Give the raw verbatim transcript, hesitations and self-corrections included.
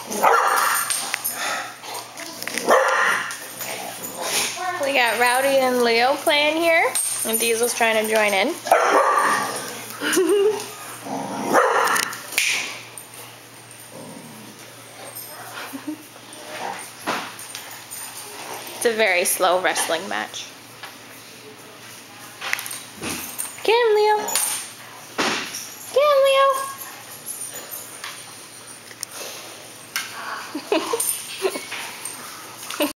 We got Rowdy and Leo playing here, and Diesel's trying to join in. It's a very slow wrestling match.